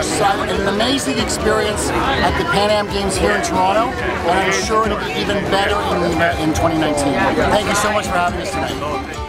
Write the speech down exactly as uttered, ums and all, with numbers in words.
just uh, an amazing experience at the Pan Am Games here in Toronto, and I'm sure it'll be even better in Lima in twenty nineteen. Thank you so much for having us tonight.